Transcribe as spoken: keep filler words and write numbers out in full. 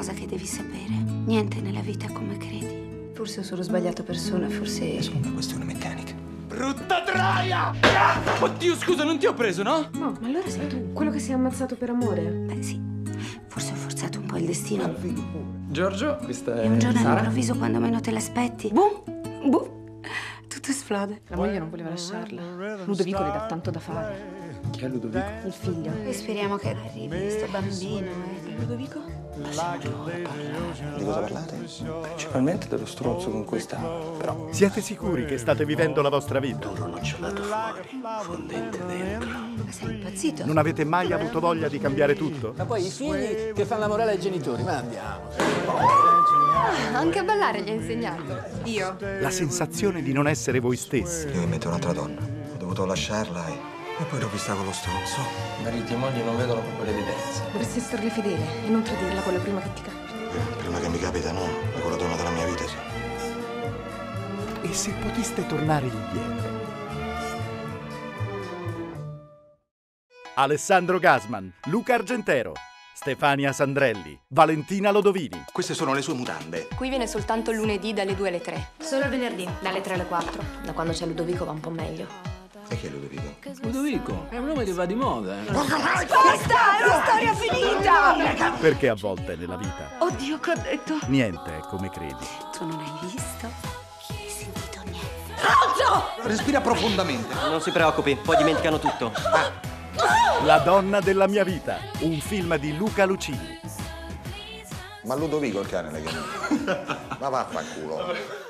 cosa che devi sapere. Niente nella vita è come credi. Forse ho solo sbagliato persona, forse... È solo una questione meccanica. Brutta troia! Oddio, scusa, non ti ho preso, no? No, ma allora sei tu, quello che si è ammazzato per amore? Beh, sì. Forse ho forzato un po' il destino. Giorgio, questa è E un giorno Sara. all'improvviso, quando meno te l'aspetti, boom, boom, tutto esplode. La moglie non voleva lasciarla. Ludovico le dà tanto da fare. Chi è Ludovico? Il figlio. E speriamo che arrivi sto bambino, eh. Ludovico? Di cosa parlate? Principalmente dello stronzo con cui sta, però. Siete sicuri che state vivendo la vostra vita? Duro nocciolato fuori, fondente dentro. Ma sei impazzito? Non avete mai avuto voglia di cambiare tutto? Ma poi i figli che fanno la morale ai genitori, ma andiamo. Ah, anche a ballare gli ha insegnato. Io? La sensazione di non essere voi stessi. Io mi metto un'altra donna. Ho dovuto lasciarla e... e poi l'ho vista con lo stronzo. Mariti e mogli non vedono proprio l'evidenza. Dovresti starle fedele e non tradirla quella prima che ti capita. Prima che mi capita no, ma con la donna della mia vita sì. E se poteste tornare indietro? Alessandro Gasman, Luca Argentero, Stefania Sandrelli, Valentina Lodovini. Queste sono le sue mutande. Qui viene soltanto lunedì dalle due alle tre. Solo il venerdì, dalle tre alle quattro. Da quando c'è Ludovico va un po' meglio. E chi è Ludovico? Ludovico è un nome che va di moda, eh. Basta, è una storia finita! Perché a volte nella vita Oddio, che ho detto? niente è come credi. Tu non hai visto né sentito niente. Respira profondamente. Non si preoccupi, poi dimenticano tutto. La donna della mia vita, un film di Luca Lucini. Ma Ludovico il cane le chiama. Ma vaffanculo.